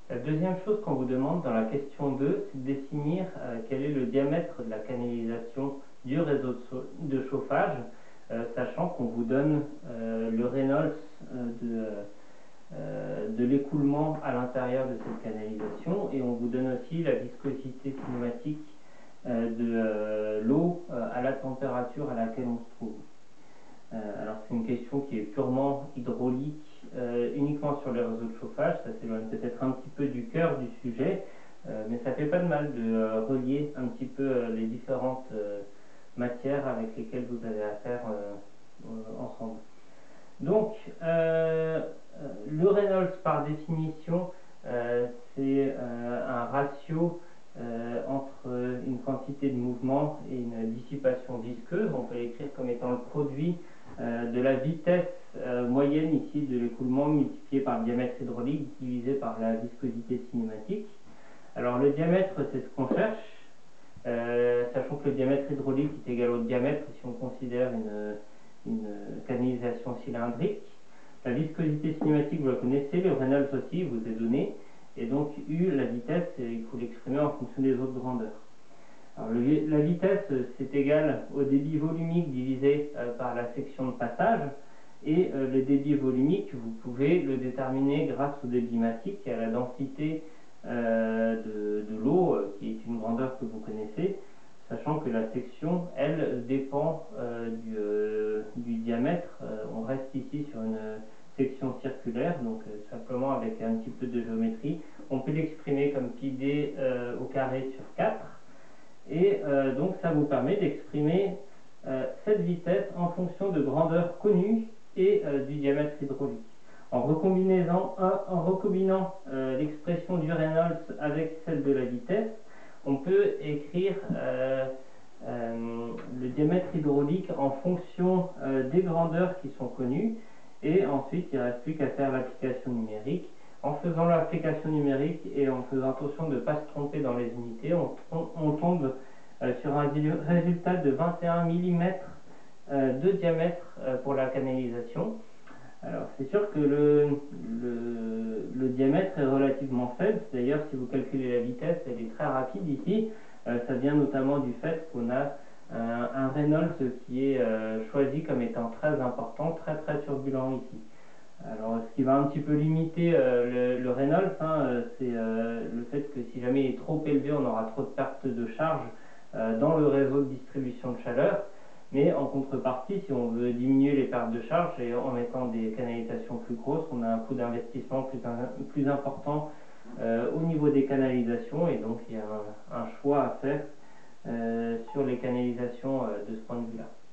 La deuxième chose qu'on vous demande dans la question 2, c'est de définir quel est le diamètre de la canalisation du réseau de chauffage, sachant qu'on vous donne le Reynolds de l'écoulement à l'intérieur de cette canalisation, et on vous donne aussi la viscosité cinématique de l'eau à la température à laquelle on se trouve. Alors c'est une question qui est purement hydraulique, uniquement sur les réseaux de chauffage. Ça s'éloigne peut-être un petit peu du cœur du sujet, mais ça fait pas de mal de relier un petit peu les différentes matières avec lesquelles vous avez affaire ensemble. Donc le Reynolds par définition c'est un ratio entre une quantité de mouvement et une dissipation visqueuse. On peut l'écrire comme étant le produit de la vitesse moyenne ici de l'écoulement multiplié par le diamètre hydraulique divisé par la viscosité cinématique. Alors le diamètre, c'est ce qu'on cherche, sachant que le diamètre hydraulique est égal au diamètre si on considère une canalisation cylindrique. La viscosité cinématique, vous la connaissez, le Reynolds aussi vous est donné, et donc U, la vitesse, il faut l'exprimer en fonction des autres grandeurs. Alors, la vitesse, c'est égal au débit volumique divisé par la section de passage, et le débit volumique, vous pouvez le déterminer grâce au débit massique et à la densité de l'eau, qui est une grandeur que vous connaissez, sachant que la section, elle, dépend du diamètre. On reste ici sur une section circulaire, donc simplement avec un petit peu de géométrie. On peut l'exprimer comme pi d au carré sur 4, et donc ça vous permet d'exprimer cette vitesse en fonction de grandeur connue et du diamètre hydraulique. En recombinant l'expression du Reynolds avec celle de la vitesse, on peut écrire le diamètre hydraulique en fonction des grandeurs qui sont connues, et ensuite il ne reste plus qu'à faire l'application numérique. En faisant l'application numérique et en faisant attention de ne pas se tromper dans les unités, on tombe sur un résultat de 21 mm de diamètre pour la canalisation. Alors c'est sûr que le diamètre est relativement faible. D'ailleurs, si vous calculez la vitesse, elle est très rapide ici. Ça vient notamment du fait qu'on a un Reynolds qui est choisi comme étant très important, très turbulent ici. Alors ce qui va un petit peu limiter le Reynolds, c'est le fait que si jamais il est trop élevé, on aura trop de pertes de charge dans le réseau de distribution de chaleur. Mais en contrepartie, si on veut diminuer les pertes de charge et en mettant des canalisations plus grosses, on a un coût d'investissement plus important au niveau des canalisations, et donc il y a un choix à faire sur les canalisations de ce point de vue-là.